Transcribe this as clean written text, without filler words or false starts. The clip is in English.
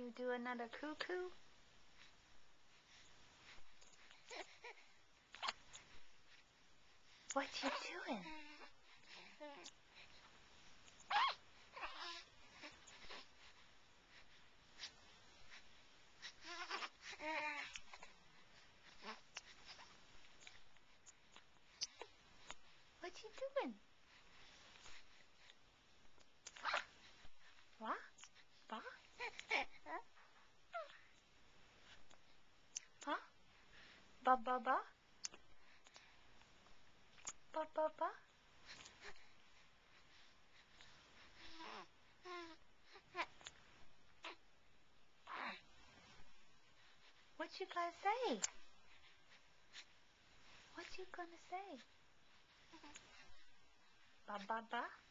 you do another cuckoo? What you doing? What you doing? What? Ba? Huh? Ba ba ba? Ba ba ba? What you gonna say? What you gonna say? Ba ba ba?